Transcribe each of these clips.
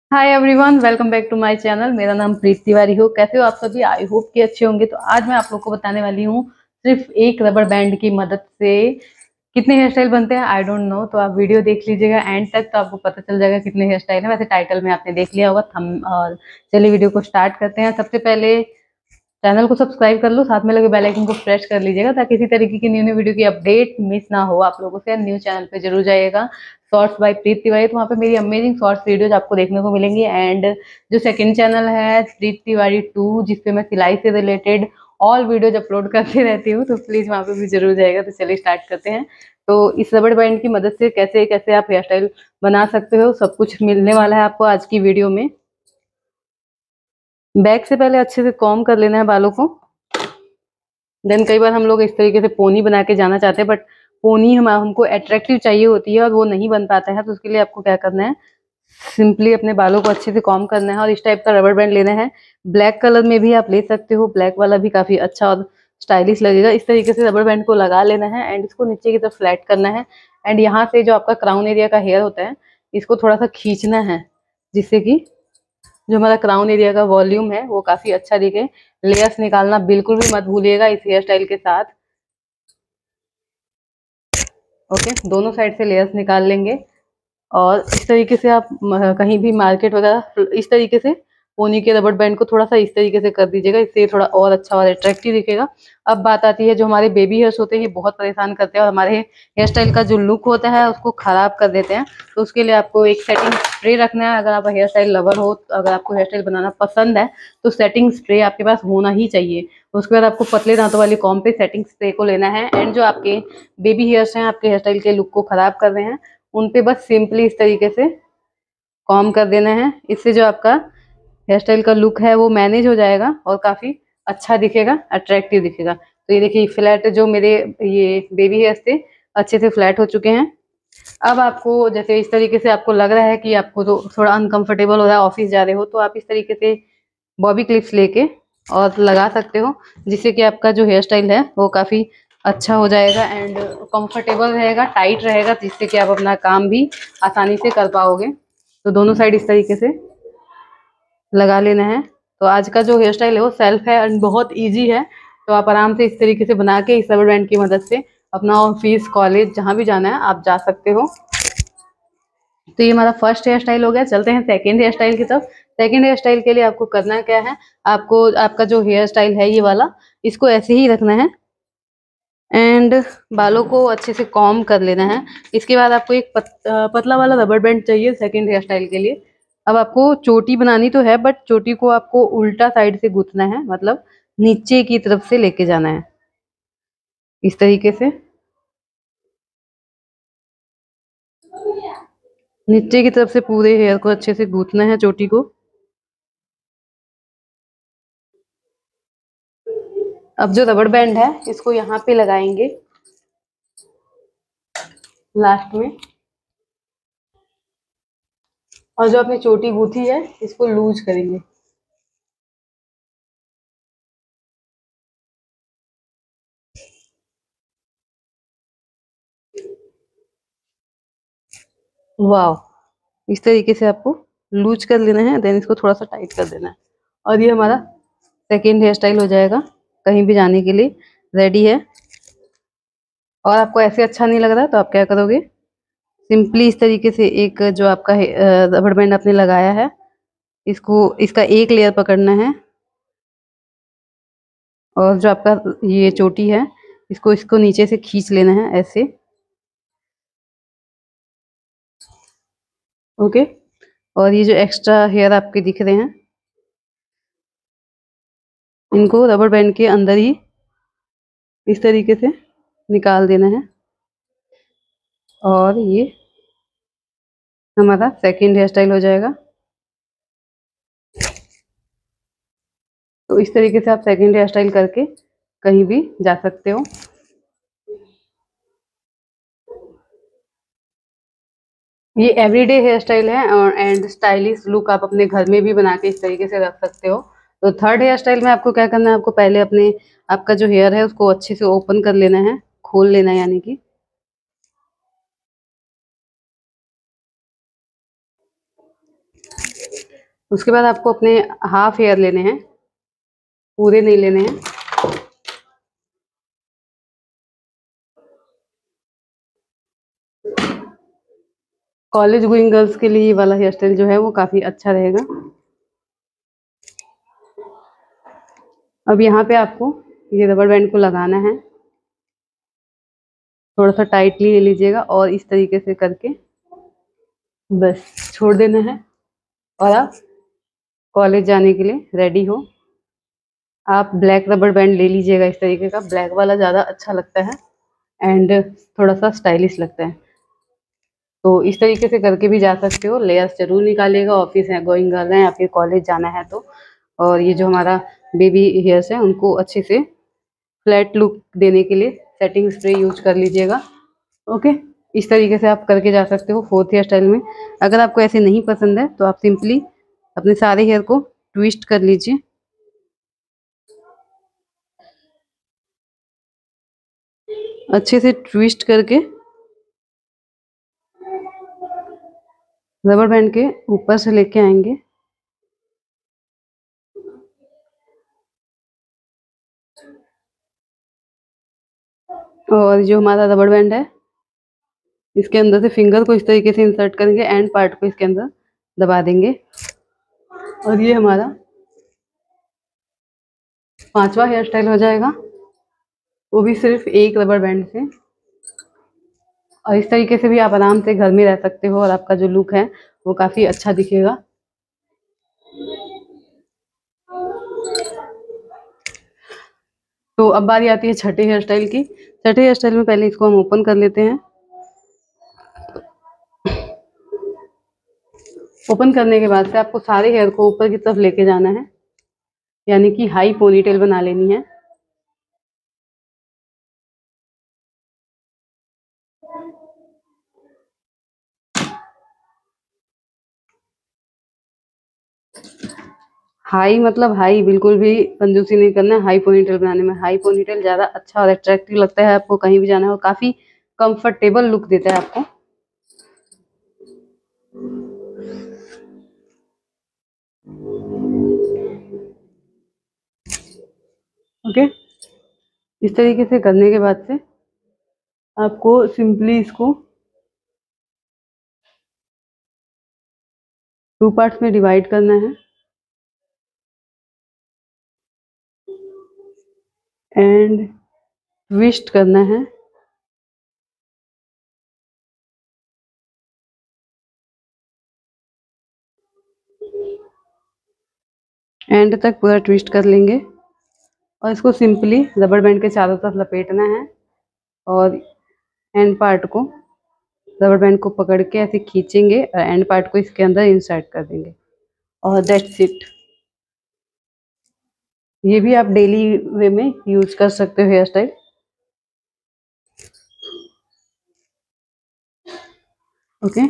Hi everyone, welcome back to my channel. मेरा नाम प्रीत तिवारी हो। कैसे हो आप सभी? आई होप कि अच्छे होंगे। तो आज मैं आप लोग को बताने वाली हूँ सिर्फ एक रबर बैंड की मदद से कितने हेयर स्टाइल बनते हैं। आई डोंट नो, तो आप वीडियो देख लीजिएगा एंड तक, तो आपको पता चल जाएगा कितने हेयर स्टाइल है। वैसे टाइटल में आपने देख लिया होगा थम। और चलिए वीडियो को स्टार्ट करते हैं। सबसे पहले चैनल को सब्सक्राइब कर लो, साथ में लगे बेल आइकन को प्रेस कर लीजिएगा ताकि इसी तरीके की न्यू न्यू वीडियो की अपडेट मिस ना हो आप लोगों से। न्यू चैनल पे जरूर जाइएगा, शॉर्ट्स बाय प्रीत तिवारी, तो वहाँ पे मेरी अमेजिंग शॉर्ट्स वीडियोज आपको देखने को मिलेंगी। एंड जो सेकंड चैनल है प्रीत तिवारी 2, जिसपे मैं सिलाई से रिलेटेड ऑल वीडियोज अपलोड करती रहती हूँ, तो प्लीज वहाँ पे भी जरूर जाएगा। तो चलिए स्टार्ट करते हैं। तो इस रबड़ बैंड की मदद से कैसे कैसे आप हेयर स्टाइल बना सकते हो, सब कुछ मिलने वाला है आपको आज की वीडियो में। बैक से पहले अच्छे से कॉम्ब कर लेना है बालों को। देन कई बार हम लोग इस तरीके से पोनी बना के जाना चाहते हैं, बट पोनी हमको अट्रैक्टिव चाहिए होती है और वो नहीं बन पाता है। तो उसके लिए आपको क्या करना है, सिंपली अपने बालों को अच्छे से कॉम्ब करना है और इस टाइप का रबर बैंड लेना है। ब्लैक कलर में भी आप ले सकते हो, ब्लैक वाला भी काफी अच्छा और स्टाइलिश लगेगा। इस तरीके से रबर बैंड को लगा लेना है एंड इसको नीचे की तरफ फ्लैट करना है। एंड यहाँ से जो आपका क्राउन एरिया का हेयर होता है, इसको थोड़ा सा खींचना है, जिससे कि जो हमारा क्राउन एरिया का वॉल्यूम है वो काफी अच्छा दिखे। लेयर्स निकालना बिल्कुल भी मत भूलिएगा इस हेयर स्टाइल के साथ। ओके, दोनों साइड से लेयर्स निकाल लेंगे और इस तरीके से आप कहीं भी मार्केट वगैरह इस तरीके से पोनी के रबर बैंड को थोड़ा सा इस तरीके से कर दीजिएगा, इससे थोड़ा और अच्छा और अट्रैक्टिव दिखेगा। अब बात आती है, जो हमारे बेबी हेयर्स होते हैं ये बहुत परेशान करते हैं और हमारे हेयर स्टाइल का जो लुक होता है उसको खराब कर देते हैं। तो उसके लिए आपको एक सेटिंग स्प्रे रखना है। अगर आप हेयर स्टाइल लवर हो, तो अगर आपको हेयर स्टाइल बनाना पसंद है, तो सेटिंग स्प्रे आपके पास होना ही चाहिए। उसके बाद आपको पतले दांतों वाली कॉम्ब पे सेटिंग स्प्रे को लेना है एंड जो आपके बेबी हेयर्स हैं, आपके हेयर स्टाइल के लुक को खराब कर रहे हैं, उन पे बस सिंपली इस तरीके से कॉम्ब कर देना है। इससे जो आपका हेयर स्टाइल का लुक है वो मैनेज हो जाएगा और काफी अच्छा दिखेगा, अट्रैक्टिव दिखेगा। तो ये देखिए, फ्लैट जो मेरे ये बेबी हेयर्स थे अच्छे से फ्लैट हो चुके हैं। अब आपको जैसे इस तरीके से आपको लग रहा है कि आपको तो थोड़ा अनकंफर्टेबल हो रहा है, ऑफिस जा रहे हो, तो आप इस तरीके से बॉबी क्लिप्स लेके और लगा सकते हो, जिससे कि आपका जो हेयर स्टाइल है वो काफी अच्छा हो जाएगा एंड कंफर्टेबल रहेगा, टाइट रहेगा, जिससे कि आप अपना काम भी आसानी से कर पाओगे। तो दोनों साइड इस तरीके से लगा लेना है। तो आज का जो हेयर स्टाइल है वो सेल्फ है एंड बहुत इजी है। तो आप आराम से इस तरीके से बना के इस रबर बैंड की मदद से अपना ऑफिस, कॉलेज, जहाँ भी जाना है आप जा सकते हो। तो ये हमारा फर्स्ट हेयर स्टाइल हो गया। चलते हैं सेकेंड हेयर स्टाइल की तरफ। सेकेंड हेयर स्टाइल के लिए आपको करना क्या है, आपको आपका जो हेयर स्टाइल है ये वाला, इसको ऐसे ही रखना है एंड बालों को अच्छे से कॉम्ब कर लेना है। इसके बाद आपको एक पतला वाला रबर बैंड चाहिए सेकेंड हेयर स्टाइल के लिए। अब आपको चोटी बनानी तो है, बट चोटी को आपको उल्टा साइड से गूंथना है, मतलब नीचे की तरफ से लेके जाना है इस तरीके से। नीचे की तरफ से पूरे हेयर को अच्छे से गूंथना है, चोटी को। अब जो रबड़ बैंड है इसको यहाँ पे लगाएंगे लास्ट में, और जो अपनी चोटी गूंथी है इसको लूज करेंगे। वाह, इस तरीके से आपको लूज कर लेना है, देन इसको थोड़ा सा टाइट कर देना है और ये हमारा सेकेंड हेयर स्टाइल हो जाएगा, कहीं भी जाने के लिए रेडी है। और आपको ऐसे अच्छा नहीं लग रहा तो आप क्या करोगे, सिंपली इस तरीके से एक जो आपका रबड़ बैंड आपने लगाया है, इसको इसका एक लेयर पकड़ना है और जो आपका ये चोटी है इसको इसको नीचे से खींच लेना है ऐसे। ओके, और ये जो एक्स्ट्रा हेयर आपके दिख रहे हैं, इनको रबर बैंड के अंदर ही इस तरीके से निकाल देना है और ये हमारा सेकेंड हेयर स्टाइल हो जाएगा। तो इस तरीके से आप सेकेंड हेयर स्टाइल करके कहीं भी जा सकते हो। ये एवरीडे हेयर स्टाइल है और एंड स्टाइलिश लुक आप अपने घर में भी बना के इस तरीके से रख सकते हो। तो थर्ड हेयर स्टाइल में आपको क्या करना है, आपको पहले अपने आपका जो हेयर है उसको अच्छे से ओपन कर लेना है, खोल लेना है यानी कि। उसके बाद आपको अपने हाफ हेयर लेने हैं, पूरे नहीं लेने हैं। कॉलेज गोइंग गर्ल्स के लिए ये वाला हेयर स्टाइल जो है वो काफी अच्छा रहेगा। अब यहाँ पे आपको ये रबर बैंड को लगाना है, थोड़ा सा टाइटली ले लीजिएगा और इस तरीके से करके बस छोड़ देना है और आप कॉलेज जाने के लिए रेडी हो। आप ब्लैक रबर बैंड ले लीजिएगा, इस तरीके का ब्लैक वाला ज़्यादा अच्छा लगता है एंड थोड़ा सा स्टाइलिश लगता है। तो इस तरीके से करके भी जा सकते हो। लेयर्स जरूर निकालिएगा, ऑफिस है गोइंग गर्ल है या फिर कॉलेज जाना है तो। और ये जो हमारा बेबी हेयर्स है उनको अच्छे से फ्लैट लुक देने के लिए सेटिंग स्प्रे यूज कर लीजिएगा। ओके, इस तरीके से आप करके जा सकते हो फोर्थ हेयर स्टाइल में। अगर आपको ऐसे नहीं पसंद है तो आप सिंपली अपने सारे हेयर को ट्विस्ट कर लीजिए। अच्छे से ट्विस्ट करके रबर बैंड के ऊपर से लेके आएंगे और जो हमारा रबर बैंड है इसके अंदर से फिंगर को इस तरीके से इंसर्ट करेंगे, एंड पार्ट को इसके अंदर दबा देंगे और ये हमारा पांचवा हेयर स्टाइल हो जाएगा, वो भी सिर्फ एक रबर बैंड से। और इस तरीके से भी आप आराम से घर में रह सकते हो और आपका जो लुक है वो काफी अच्छा दिखेगा। तो अब बारी आती है छठे हेयर स्टाइल की। छठे हेयर स्टाइल में पहले इसको हम ओपन कर लेते हैं। ओपन करने के बाद से आपको सारे हेयर को ऊपर की तरफ लेके जाना है, यानी कि हाई पोनीटेल बना लेनी है। हाई मतलब हाई, बिल्कुल भी कंजूसी नहीं करना है हाई पोनीटेल बनाने में। हाई पोनीटेल ज्यादा अच्छा और अट्रैक्टिव लगता है, आपको कहीं भी जाना हो काफी कंफर्टेबल लुक देता है आपको। ओके, इस तरीके से करने के बाद से आपको सिंपली इसको टू पार्ट्स में डिवाइड करना है एंड ट्विस्ट करना है। एंड तक पूरा ट्विस्ट कर लेंगे और इसको सिंपली रबर बैंड के चारों तरफ लपेटना है और एंड पार्ट को रबर बैंड को पकड़ के ऐसे खींचेंगे और एंड पार्ट को इसके अंदर इंसर्ट कर देंगे और दैट्स इट। ये भी आप डेली वे में यूज कर सकते हो हेयर स्टाइल। ओके,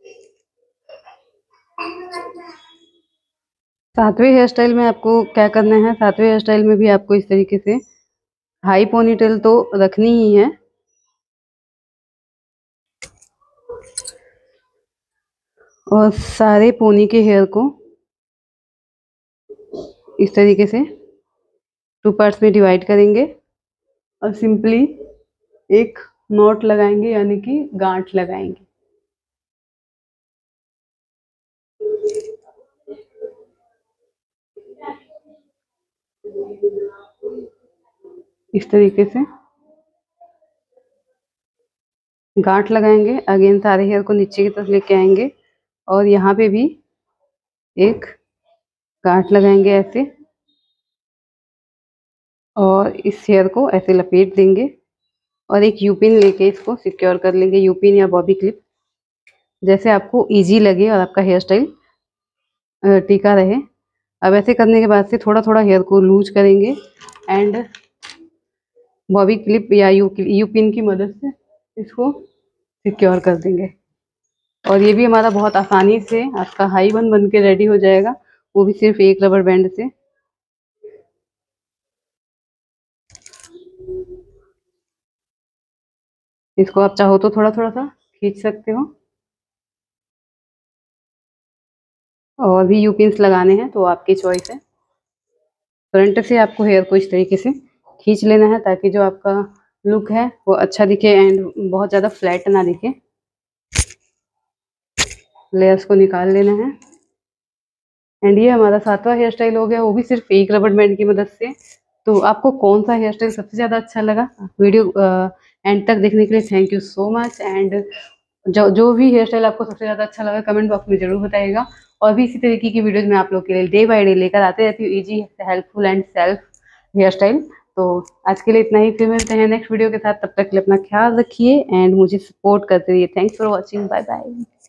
सातवें हेयर स्टाइल में आपको क्या करना है। सातवें हेयर स्टाइल में भी आपको इस तरीके से हाई पोनीटेल तो रखनी ही है और सारे पोनी के हेयर को इस तरीके से टू पार्ट्स में डिवाइड करेंगे और सिंपली एक नॉट लगाएंगे, यानी कि गांठ लगाएंगे। इस तरीके से गांठ लगाएंगे, अगेन सारे हेयर को नीचे की तरफ लेके आएंगे और यहाँ पे भी एक गांठ लगाएंगे ऐसे और इस हेयर को ऐसे लपेट देंगे और एक यूपिन लेके इसको सिक्योर कर लेंगे, यूपिन या बॉबी क्लिप, जैसे आपको इजी लगे और आपका हेयर स्टाइल टिका रहे। अब ऐसे करने के बाद से थोड़ा थोड़ा हेयर को लूज करेंगे एंड बॉबी क्लिप या यूपिन की मदद से इसको सिक्योर कर देंगे और ये भी हमारा बहुत आसानी से आपका हाई बन के रेडी हो जाएगा, वो भी सिर्फ एक रबर बैंड से। इसको आप चाहो तो थोड़ा थोड़ा सा खींच सकते हो और भी यू पिन्स लगाने हैं तो आपकी चॉइस है। फ्रंट से आपको हेयर को इस तरीके से खींच लेना है ताकि जो आपका लुक है वो अच्छा दिखे एंड बहुत ज़्यादा फ्लैट ना दिखे। लेयर्स को निकाल लेना है एंड ये हमारा 7वां हेयर स्टाइल हो गया, वो भी सिर्फ एक रबड़ बैंड की मदद से। तो आपको कौन सा हेयर स्टाइल सबसे ज़्यादा अच्छा लगा? वीडियो एंड तक देखने के लिए thank you so much. And जो जो भी हेयर स्टाइल आपको सबसे ज़्यादा अच्छा लगा कमेंट बॉक्स में ज़रूर बताइएगा। और भी इसी तरीके की वीडियोज़ मैं आप लोग के लिए डे बाय डे लेकर आते रहती हूँ, easy, helpful and self hair style. तो आज के लिए इतना ही, फिर मिलते हैं नेक्स्ट वीडियो के साथ। तब तक के लिए अपना ख्याल रखिए एंड मुझे सपोर्ट करते रहिए। Thanks for watching, bye bye.